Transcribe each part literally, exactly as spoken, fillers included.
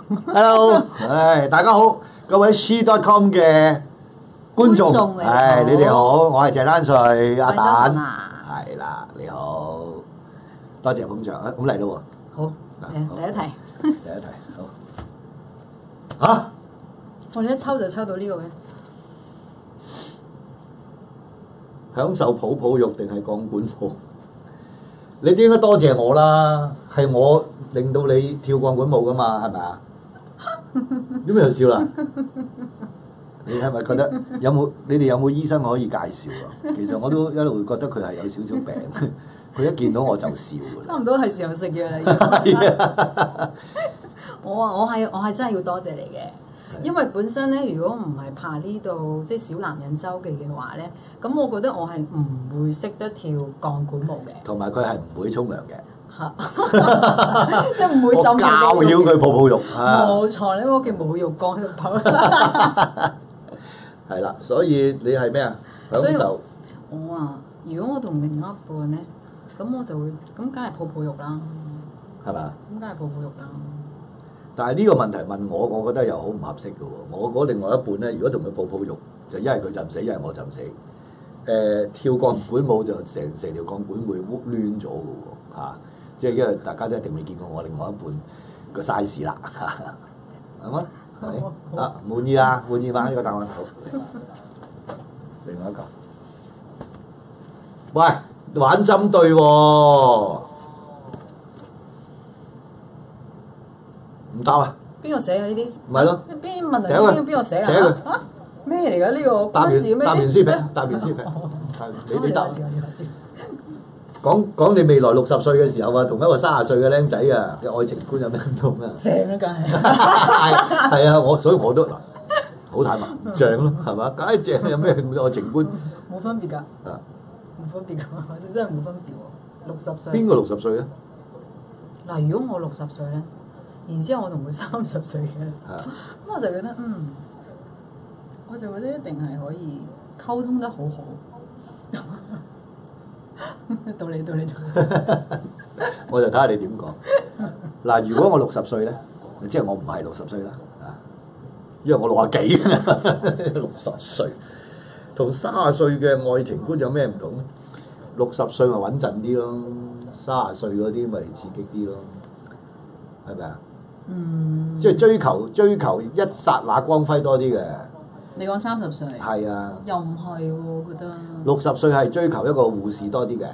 Hello，唉，大家好，各位 C dot com 嘅觀眾，係你哋好，我係謝丹瑞阿蛋，係啦，你好，多謝捧場，咁嚟咯喎， 好，誒第一題， 第一題，好，嚇， 我哋一抽就抽到呢個嘅， 享受泡泡浴定係鋼管舞？你應該多謝我啦，係我令到你跳鋼管舞噶嘛，係咪啊？點解又笑啦？你係咪覺得有冇？你哋有冇醫生可以介紹啊？其實我都一路覺得佢係有少少病，佢一見到我就笑㗎啦。 差唔多係時候食藥啦。 係啊！ 我啊，我係我係真係要多謝你嘅。因為本身咧，如果唔係怕呢度即係小男人周記嘅話咧，咁我覺得我係唔會識得跳鋼管舞嘅。 同埋佢係唔會沖涼嘅， 即係唔會浸。 我教曉佢泡泡浴。 冇錯，你屋企冇浴缸喺度泡。 係啦，所以你係咩啊？享受。 我啊，如果我同另一半咧，咁我就會咁，梗係泡泡浴啦。 係嘛？ 咁梗係泡泡浴啦。 但係呢個問題問我，我覺得又好唔合適嘅喎。我嗰另外一半咧，如果同佢泡泡浴，就一係佢浸死，一係我浸死。誒、呃，跳鋼管舞就成成條鋼管會攣咗嘅喎，嚇！即係因為大家都一定未見過我另外一半個 size 啦，係嘛？係啊，滿意啊，滿意嗎？呢個答案好。另外一個，喂，玩針對喎。唔答啊！ 邊個寫啊？呢啲唔係咯？ 邊問題？邊邊個寫啊？嚇咩嚟㗎？呢個答完咩？ 答完書評，答完書評。你你答。 我先，我先。 講講你未來六十歲嘅時候啊，同一個三十歲嘅僆仔啊嘅愛情觀有咩唔同啊？ 正啊，梗係。 係係啊，我所以我都嗱，好坦白，正咯，係嘛？梗係正，有咩愛情觀？ 冇分別㗎。 啊！ 冇分別㗎，真係冇分別喎。六十歲。 邊個六十歲咧？ 嗱，如果我六十歲咧？然之後我同佢三十歲嘅，咁我就覺得嗯，我就覺得一定係可以溝通得好好。到你到你， 我就睇下你點講。嗱，如果我六十歲咧，即係我唔係六十歲啦，啊，因為我六廿幾，六十歲同三十歲嘅愛情觀有咩唔同？六十歲咪穩陣啲咯，三十歲嗰啲咪刺激啲咯，係咪啊？ 嗯， 即係追求追求一剎那光輝多啲嘅。 你講三十歲？ 係啊。 又唔係喎，我覺得。 六十歲係追求一個護士多啲嘅，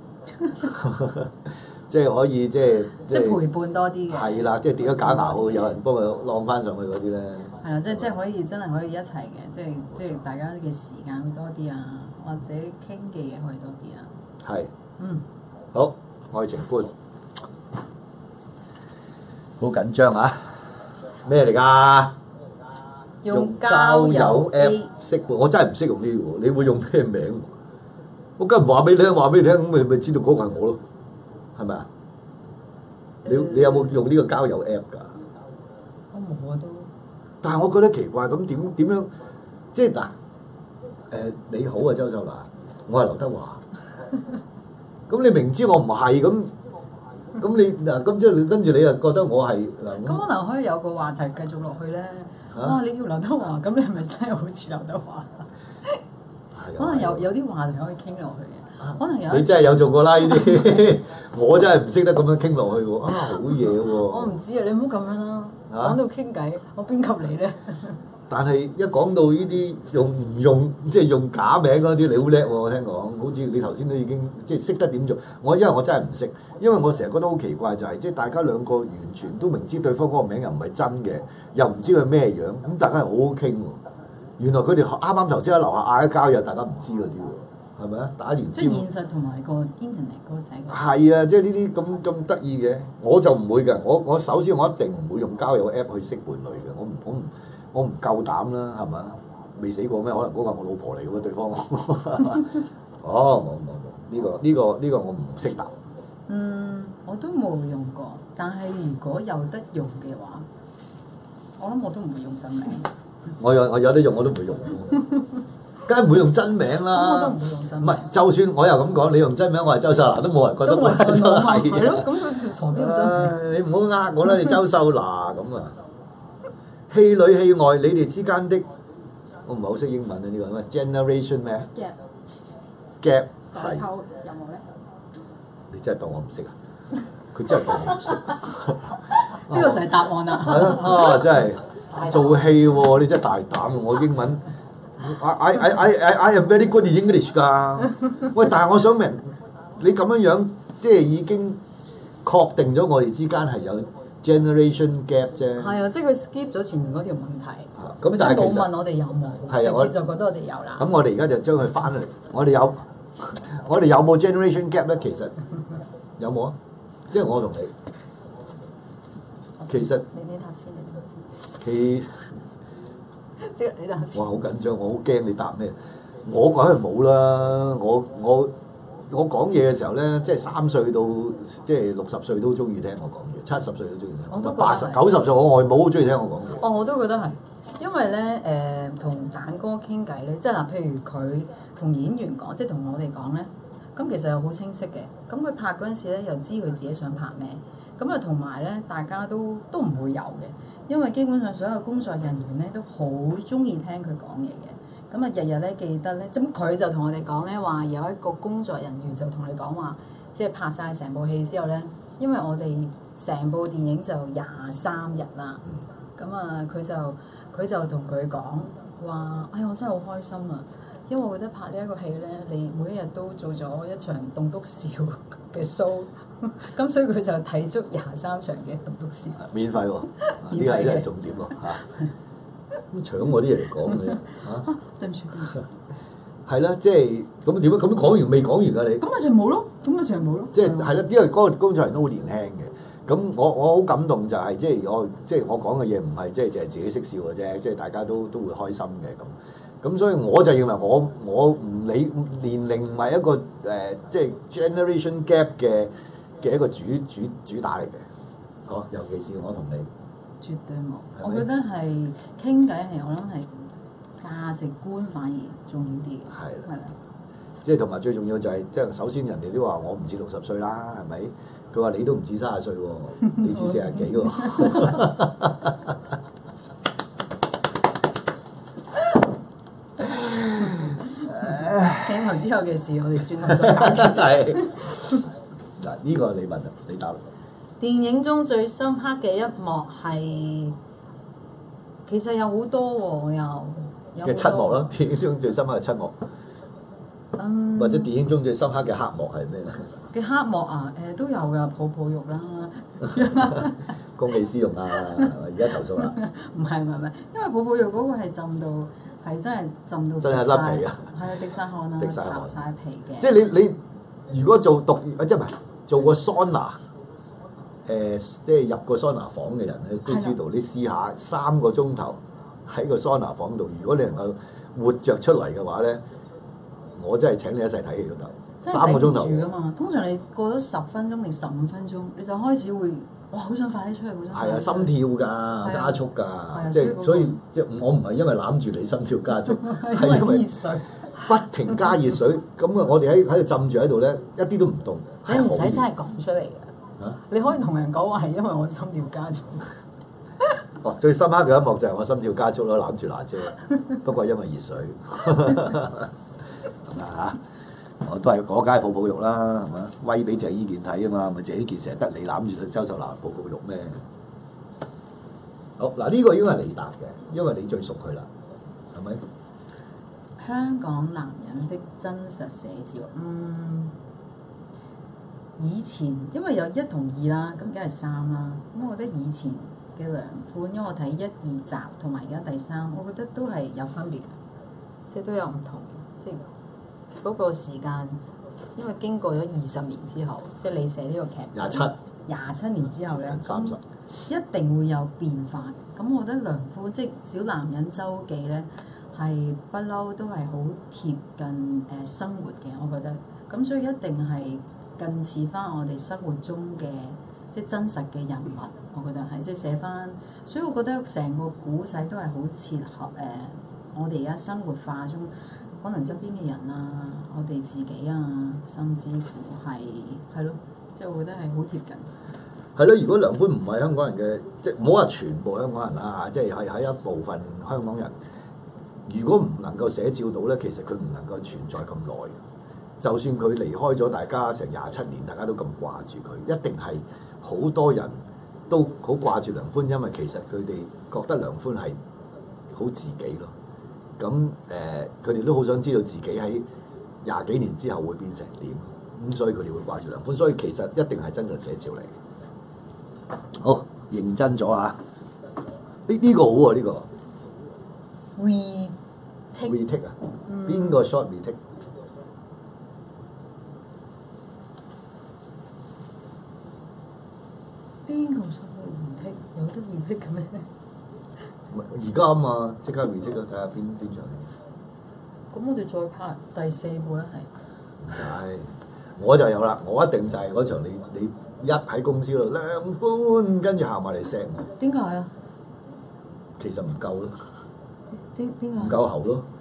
即係可以即係即係陪伴多啲嘅。 係啦，即係跌咗假牙好，有人幫佢晾翻上去嗰啲咧。係啦，即係即係可以真係可以一齊嘅，即係即係大家嘅時間會多啲啊，或者傾嘅嘢可以多啲啊。 係。 嗯。 好，愛情觀。好緊張啊！咩嚟㗎？ 用交友 App 識喎，我真係唔識用呢個喎。你會用咩名？我梗係唔話俾你聽，話俾你聽，咁咪咪知道嗰個係我咯，係咪啊？你你有冇用呢個交友 App 㗎？ 我冇啊都。但係我覺得奇怪，咁點點樣？即係嗱，誒你好啊，周秀娜，我係劉德華。咁你明知我唔係咁。咁你嗱，咁即係跟住你又覺得我係嗱， 咁可能可以有個話題繼續落去咧。哇！你叫劉德華，咁你係咪真係好似劉德華？可能有有啲話題可以傾落去嘅。可能有。你真係有做過啦呢啲，我真係唔識得咁樣傾落去喎。啊，好嘢喎！我唔知啊，你唔好咁樣啦。講到傾偈，我邊及你咧？但係一講到呢啲用唔用，即係用假名嗰啲，你好叻喎！我聽講，好似你頭先都已經即係識得點做。我因為我真係唔識，因為我成日覺得好奇怪就係、是，即係大家兩個完全都明知對方嗰個名又唔係真嘅，又唔知佢咩樣，咁大家係好好傾喎。原來佢哋啱啱頭先喺樓下嗌一交又大家唔知嗰啲喎，係咪啊？打完招。即係現實同埋個 internet 嗰個世界。係啊，即係呢啲咁咁得意嘅，我就唔會嘅。我我首先我一定唔會用交友 app 去識伴侶嘅，我唔我唔。我唔夠膽啦，係咪？未死過咩？可能嗰個係我老婆嚟嘅喎，對方。哦，冇冇冇，呢個呢個呢個我唔識答。嗯，我都冇用過，但係如果有得用嘅話，我諗我都唔會用真名。我有我有得用我都唔會用，梗係唔會用真名啦。我都唔會用真名。唔係，就算我又咁講，你用真名，我係周秀娜，都冇人覺得我係真係。係咯，咁佢傻邊個真名？你唔好呃我啦，你周秀娜咁啊！ 戲裏戲外，你哋之間的我唔係好識英文啊！呢、這個咩 generation 咩 gap 係有冇咧？ 你真係當我唔識啊！佢真係當我唔識。 呢個就係答案啦。 係啊！啊，真係做戲喎！你真係大膽喎！我英文 I I I I I am very good in English 㗎。喂，但係我想明你咁樣樣，即係已經確定咗我哋之間係有 generation gap 啫。 係啊，即係佢 skip 咗前面嗰條問題。 咁但係其實冇問我哋有冇， 係啊， 直接就覺得我哋有啦。 咁我哋而家就將佢翻嚟，我哋有我哋有冇 generation gap 咧？其實有冇啊？即係我同你，其實你呢答先，你呢答先。 其即係你答先。 我好緊張，我好驚你答咩？我梗係冇啦，我我我講嘢嘅時候咧，即係三歲到即係六十歲都中意聽我講嘢，七十歲都中意聽。我八十九十歲我外母好中意聽我講嘢。 哦，我都覺得係。因為咧，誒同蛋哥傾偈咧，即係嗱，譬如佢同演員講，即係同我哋講咧，咁其實又好清晰嘅。咁佢拍嗰陣時咧，又知佢自己想拍咩，咁啊同埋咧，大家都都唔會有嘅，因為基本上所有工作人員咧都好中意聽佢講嘢嘅。咁啊，日日咧記得咧，咁佢就同我哋講咧話，有一個工作人員就同你講話，即係拍晒成部戲之後咧，因為我哋成部電影就廿三日啦，咁啊佢就。佢就同佢講話，哎呀，我真係好開心啊！因為我覺得拍呢一個戲咧，你每一日都做咗一場棟篤笑嘅 show，咁所以佢就睇足廿三場嘅棟篤笑。免費喎， 呢個係重點喎嚇！咁搶我啲嘢嚟講嘅嚇， 對唔住，對唔住。 係啦，即係咁點啊？咁講完未講完㗎你？ 咁咪就冇咯，咁咪就冇咯。 即係係啦，因為嗰個工作人都好年輕嘅。咁我我好感動就係、是、即係我即係我講嘅嘢唔係即係淨係自己識笑嘅啫，即係大家都都會開心嘅咁。咁所以我就認為我我唔理年齡唔係一個誒、呃、即係 generation gap 嘅嘅一個主主主打嚟嘅。好，尤其是我同你， 絕對冇。我覺得係傾偈係我諗係價值觀反而重要啲嘅。係啦，係啦。 即係同埋最重要就係、是、即係首先人哋都話我唔止六十歲啦，係咪？佢話你都唔止三十歲喎，你至四十幾喎。 鏡頭之後嘅事，我哋轉頭再講。 係嗱，呢個你問啊，你答。 電影中最深刻嘅一幕係，其實有好多喎，有嘅七幕咯。電影中最深刻嘅七幕。 嗯、 或者電影中最深刻嘅黑幕係咩咧？ 嘅黑幕啊，誒、呃、都有㗎，泡泡肉啦， 公器私用啊！而家投訴啦。 唔係唔係唔係，因為泡泡肉嗰個係浸到係真係浸到。真係甩皮啊！ 係啊，滴晒汗啊，搽晒皮嘅。 即係你你如果做毒啊，即係唔係做過桑拿？誒、呃，即係入過桑拿房嘅人咧，都知道。的你試下三個鐘頭喺個桑拿房度，如果你能夠活着出嚟嘅話咧。我真係請你一齊睇戲都得，三個鐘頭。住㗎嘛， 通常你過咗十分鐘定十五分鐘，你就開始會哇好想快啲出去，好想。係啊，心跳㗎，加速㗎，即係所以即係我唔係因為攬住你心跳加速，係因為熱水不停加熱水，咁啊我哋喺喺度浸住喺度咧，一啲都唔凍。 你唔使真係講出嚟嘅，啊、你可以同人講話係因為我心跳加速。 哦，最深刻嘅一幕就係我心跳加速咯，攬住娜姐，不過因為熱水。咁啊嚇！我都係嗰街泡泡肉啦，係嘛？威俾鄭伊健睇啊嘛，咪鄭伊健成日得你攬住周秀娜泡泡肉咩？好嗱，呢個應該係你答嘅，因為你最熟佢啦，係咪？ 香港男人的真實寫照，嗯，以前因為有一同二啦，咁梗係三啦。咁我覺得以前嘅梁寬，因為我睇一二集同埋而家第三，我覺得都係有分別嘅，即係都有唔同嘅，即係。嗰個時間，因為經過咗二十年之後，即係你寫呢個劇， 廿七廿七年之後咧， 三十一定會有變化嘅。咁我覺得梁寬即係小男人周記咧，係不嬲都係好貼近誒、呃、生活嘅，我覺得。咁所以一定係近似翻我哋生活中嘅即係真實嘅人物，我覺得係即係寫翻。所以我覺得成個古仔都係好切合誒、呃、我哋而家生活化中。可能側邊嘅人啊，我哋自己啊，甚至乎係係咯，即係我覺得係好貼近。 係咯，如果梁寬唔係香港人嘅，即係唔好話全部香港人啦嚇，即係係喺一部分香港人，如果唔能夠寫照到咧，其實佢唔能夠存在咁耐。就算佢離開咗大家成廿七年，大家都咁掛住佢，一定係好多人都好掛住梁寬，因為其實佢哋覺得梁寬係好自己咯。咁誒，佢、呃、哋都好想知道自己喺廿幾年之後會變成點，咁所以佢哋會掛住梁寬。所以其實一定係真實寫照嚟。好，認真咗啊！呢、呢、呢個好喎、啊，呢、呢個。 retake retake 啊？邊個 shot retake？ 邊個 shot retake？有得 retake 嘅咩？ 而家啊嘛，即刻 retake 啊！睇下邊邊場。 咁我哋再拍第四部咧，係。 唔使，我就有啦，我一定就係嗰場你你一喺公司度梁寬，跟住行埋嚟錫我。 點解啊？ 其實唔夠咯。 點點解？ 唔夠喉咯。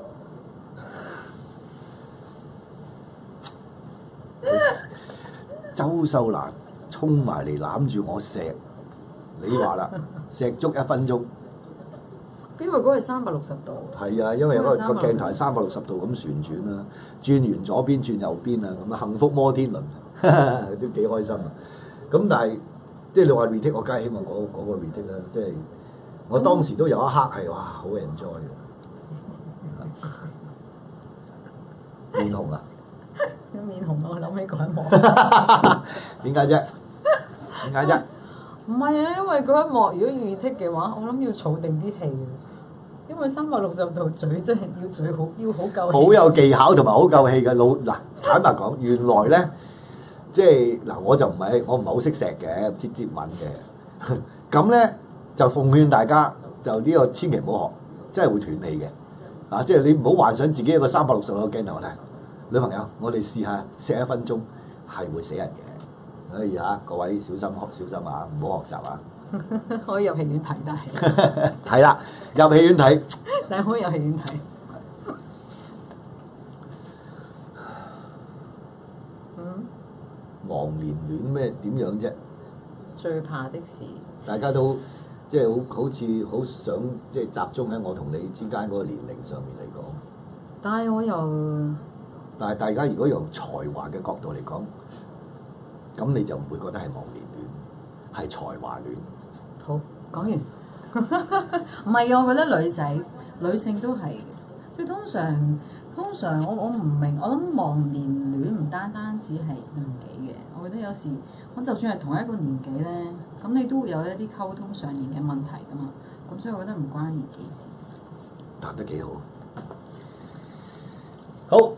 周秀娜衝埋嚟攬住我錫，你話啦，錫足一分鐘。 因為嗰個係三百六十度。 係啊，因為有個個鏡頭係三百六十度咁旋轉啦，轉完左邊轉右邊啊，咁啊幸福摩天輪都幾開心啊！咁但係即係你話 retake，我梗係希望嗰嗰個 retake 啦，即係我當時都有一刻係哇好 enjoy 嘅，面紅啊！ 面紅我諗起嗰一幕。 點解啫？點解啫？ 唔係啊，因為嗰一幕如果 retake 嘅話，我諗要儲定啲氣啊。因為三百六十度嘴真係要嘴好，要好夠氣。好有技巧同埋好夠氣嘅老嗱，坦白講，原來咧，即係嗱，我就唔係我唔係好識錫嘅，接接吻嘅。咁咧就奉勸大家，就呢個千祈唔好學，真係會斷氣嘅。啊，即係你唔好幻想自己一個三百六十度嘅鏡頭睇，女朋友，我哋試下錫一分鐘，係會死人嘅。所以嚇各位小心小心啊，唔好學習啊！ 可以入戲院睇，但係係啦，入戲院睇， 但係可以入戲院睇。嗯， 忘年戀咩點樣啫？ 最怕的事。大家都即係好好似好想即係集中喺我同你之間嗰個年齡上面嚟講。 但係我又， 但係大家如果用才華嘅角度嚟講，咁你就唔會覺得係忘年戀，係才華戀。 好，講完。唔係啊，我覺得女仔、女性都係，即係通常通常我我唔明，我諗忘年戀唔單單只係年紀嘅，我覺得有時我就算係同一個年紀咧，咁你都會有一啲溝通上面嘅問題噶嘛，咁所以我覺得唔關年紀事。 談得幾好。好。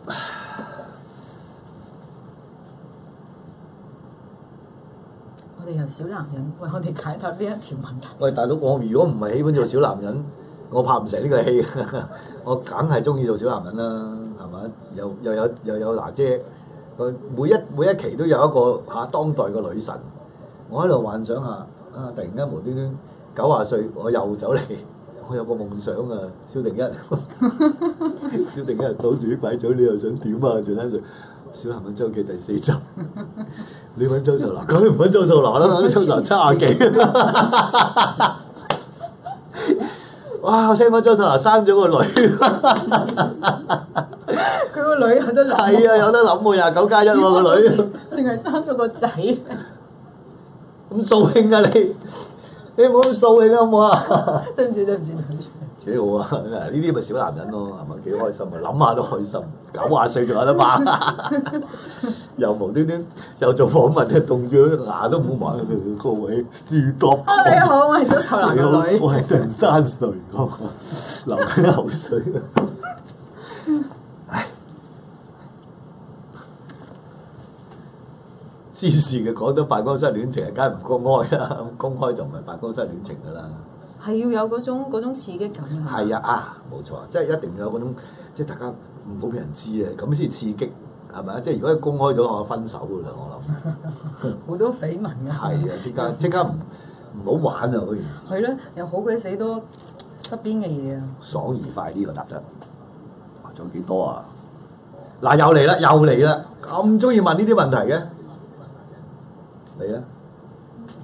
我哋由小男人為我哋解答呢一條問題。 喂，大佬，我如果唔係喜歡做小男人，我拍唔成呢個戲。我梗係中意做小男人啦，係咪？又又有又有娜姐，每一每一期都有一個嚇、啊、當代嘅女神。我喺度幻想下，啊！突然間無端端九十歲，我又走嚟，我有個夢想啊！蕭定一，蕭定一倒住啲鬼嘴，你又想點啊？仲喺度。小男人周記第四集，你揾周秀娜，梗係唔揾周秀娜啦，周秀娜七廿幾。哇！我聽講周秀娜生咗個女， 佢個女有得諗。 係啊，有得諗喎，廿九加一喎個女。 淨係生咗個仔。 咁掃興啊你！你唔好咁掃興啊好唔好啊？ 對唔住對唔住對唔住。 幾好啊！呢啲咪小男人咯，係咪幾開心啊？諗下都開心。九廿歲仲有得拍，又無端端又做訪問，又凍住牙都唔好埋個位，豬多。 啊你好，我係周秀娜個女。 我係成三歲個，流緊口水啊！唉，私事嘅講到辦公室戀情，梗係唔公開啦。公開就唔係辦公室戀情噶啦。 係要有嗰種嗰種刺激感啊！ 係啊啊，冇錯，即係一定要有嗰種，即係大家唔好俾人知啊，咁先刺激，係咪啊？即係如果公開咗，我分手噶啦，我諗。 好多緋聞㗎。 係啊，即刻即刻唔唔好玩啊！嗰件事。 係咯，又好鬼死多側邊嘅嘢啊！ 爽而快呢個答得，仲有幾多啊？嗱，又嚟啦，又嚟啦！咁中意問呢啲問題嘅，嚟啊！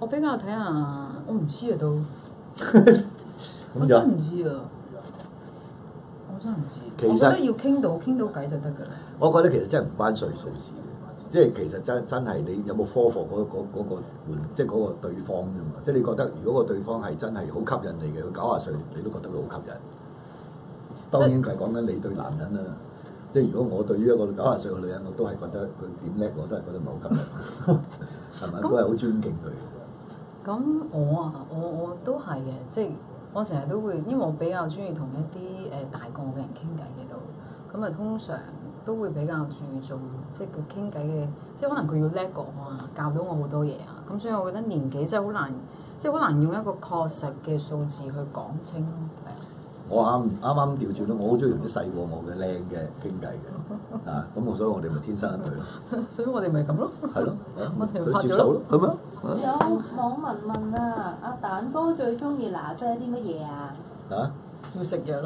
我比較睇下，我唔知啊都。 咁就我真係唔知啊！我真係唔知。 其實我覺得要傾到傾到偈就得㗎啦。 我覺得其實真係唔關歲數事嘅，即係其實真真係你有冇科課嗰嗰嗰個換，即係嗰個對方啫嘛。即係你覺得如果個對方係真係好吸引你嘅，佢九十歲你都覺得佢好吸引。當然係講緊你對男人啦。即係如果我對於一個九十歲嘅女人，我都係覺得佢點叻，我都係覺得唔係好吸引，係咪？都係好尊敬佢。 咁我啊，我我都係嘅，即係我成日都會，因為我比較中意同一啲誒、呃、大個嘅人傾偈嘅度，咁啊通常都會比較注重即係佢傾偈嘅，即係可能佢要叻過我啊，教到我好多嘢啊，咁所以我覺得年紀真係好難，即係好難用一個確實嘅數字去講清咯，係啊。 我啱啱啱調轉咯，我好中意同啲細過我嘅靚嘅傾偈嘅，啊咁我所以我哋咪天生一對咯。所以我哋咪咁咯。係咯，佢接受咯，係咪？ 有網民問啊，阿蛋哥最中意娜姐啲乜嘢啊？ 啊？ 要食藥咯。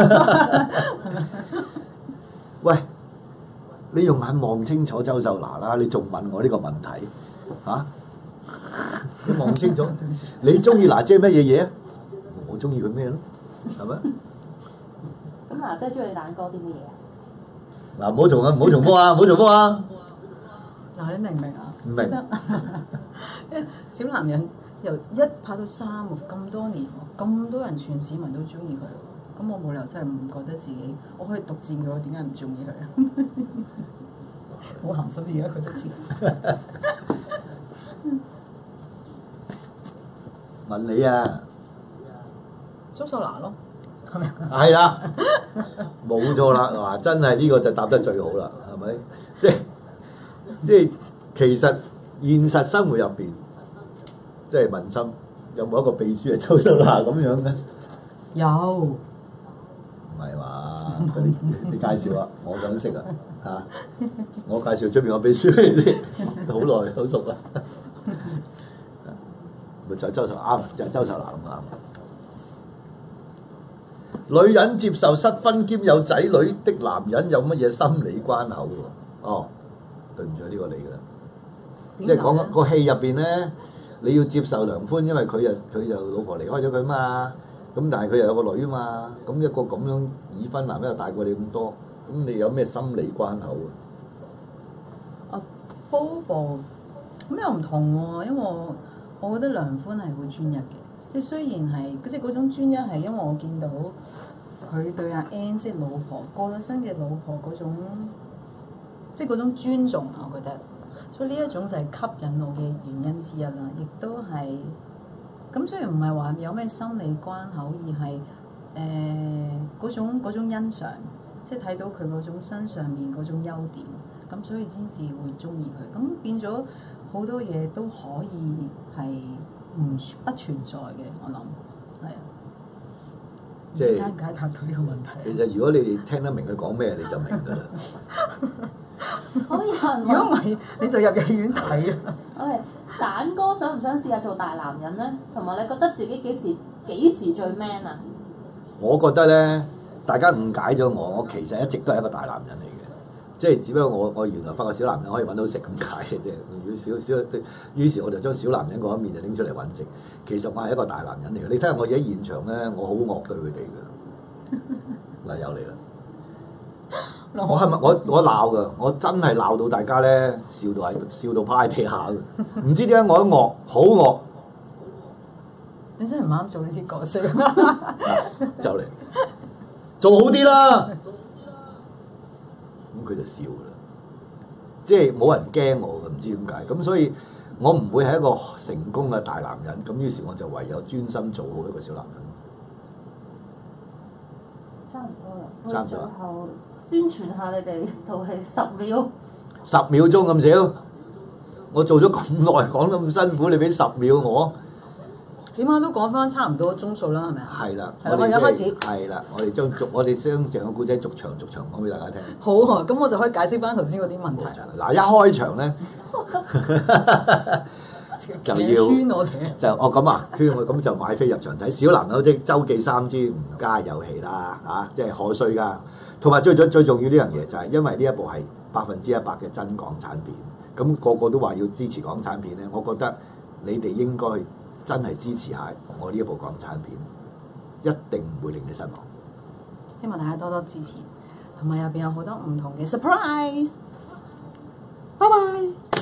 喂，你用眼望清楚周秀娜啦，你仲問我呢個問題？嚇、啊？你望清楚，你中意娜姐乜嘢嘢啊？我中意佢咩咯？係咪？ 咁娜姐中意蛋哥啲乜嘢啊？ 嗱，唔好重啊，唔好重複啊，唔好重複啊！ 嗱，你明唔明啊？ 唔明。 小男人由一拍到三喎，咁多年喎，咁多人全市民都中意佢，咁我冇理由真係唔覺得自己，我可以獨佔佢，我點解唔中意佢啊？好鹹濕，而家佢都知。 問你啊！ 周秀娜咯，係咪？ 係啦，冇錯啦，嗱，真係呢個就答得最好啦，係咪？即係即係其實現實生活入邊，即係問心有冇一個秘書係周秀娜咁樣嘅？ 有， 唔係嘛？你你介紹啊，我想識啊嚇！我介紹出邊個秘書你先，好耐好熟啦。咪就係周秀啱，就係周秀娜咁啱。女人接受失婚兼有仔女的男人有乜嘢心理關口喎？哦，對唔住，呢個你㗎啦，即係講個戲入邊咧，你要接受梁寬，因為佢又佢又老婆離開咗佢嘛，咁但係佢又有個女啊嘛，咁一個咁樣已婚男人又大過你咁多，咁你有咩心理關口啊？ 啊，Bobo，咁又唔同喎，因為我我覺得梁寬係好專一嘅。即係雖然係，即係嗰種專一係因為我見到佢對阿 Ann 即係老婆過咗身嘅老婆嗰種，即係嗰種尊重啊，我覺得，所以呢一種就係吸引我嘅原因之一啦，亦都係咁。雖然唔係話有咩心理關口，而係誒嗰種嗰種欣賞，即係睇到佢嗰種身上面嗰種優點，咁所以先至會中意佢。咁變咗好多嘢都可以係唔不存在嘅，我諗係啊。 即係解唔解答到呢個問題？ 其實如果你哋聽得明佢講咩，你就明㗎啦。 可以問。 如果唔係，你就入戲院睇啦。 OK，蛋哥想唔想試下做大男人咧？同埋你覺得自己幾時幾時最 man 啊？ 我覺得咧，大家誤解咗我，我其實一直都係一個大男人嚟嘅。即係只不過我我原來發覺小男人可以揾到食咁解嘅啫。如果小小，於是我就將小男人嗰一面就拎出嚟揾食。其實我係一個大男人嚟嘅。你睇下我而家現場咧，我好惡對佢哋嘅。嗱，又嚟啦！我係咪我我鬧㗎？我真係鬧到大家咧，笑到喺笑到趴喺地下嘅。唔知點解我一惡好惡。 你真係唔啱做呢啲角色。 就嚟做好啲啦。咁佢就笑啦，即係冇人驚我嘅，唔知點解。咁所以我唔會係一個成功嘅大男人。咁於是我就唯有專心做好一個小男人。 差唔多啦， 差唔多。 最後宣傳下你哋套戲十秒。 十秒鐘咁少，我做咗咁耐，講得咁辛苦，你俾十秒我。 起碼都講翻差唔多鐘數啦，係咪啊？ 係啦， 我哋一開始係啦，我哋將逐我哋將成個故仔逐場逐場講俾大家聽。 好啊，咁我就可以解釋翻頭先嗰啲問題。 嗱，一開場咧就要圈我哋就哦咁啊，圈我咁就買飛入場睇小男友即周記三之吳家有喜啦嚇，即係賀歲㗎。同埋最最最重要呢樣嘢就係因為呢一部係百分之一百嘅真港產片，咁個個都話要支持港產片咧，我覺得你哋應該真係支持下我呢一部港產片，一定唔會令你失望。 希望大家多多支持，同埋入邊有好多唔同嘅 surprise。拜拜。